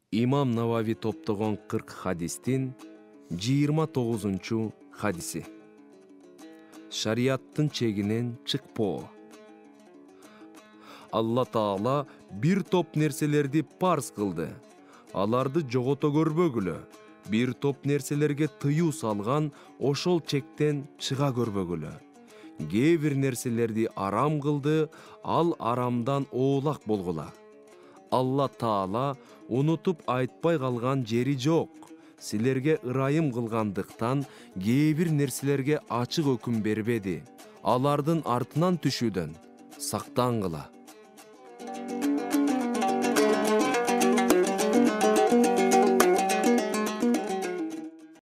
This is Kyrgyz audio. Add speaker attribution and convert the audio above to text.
Speaker 1: Имам Навави топтогон 40 хадистин 29 хадиси. Шарияттын чегинен чыкпоо. Алла Таала бир топ нерселерди парз кылды. Аларды жогото көрбөгүлө. Бир топ нерселерге тыюу салган, ошол чектен чыга көрбөгүлө. Кээ бир нерселерди арам кылды, ал арамдан оолак болгула. Алла Таала унутуп айтпай калган жери жок. Силерге ырайым кылгандыктан кээ бир нерселерге ачык өкүм бербеди. Алардын артынан түшүүдөн сактангыла.